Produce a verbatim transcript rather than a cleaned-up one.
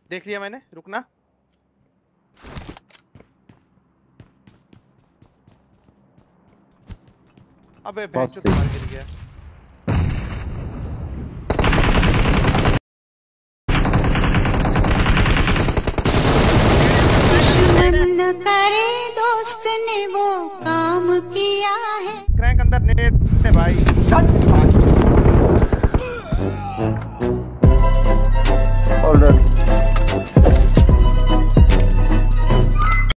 देख लिया मैंने, रुकना। अबे भैंस चोद मार गिर गया। दुश्मन करे दोस्त ने वो काम किया है। क्रैंक अंदर नेट है भाई।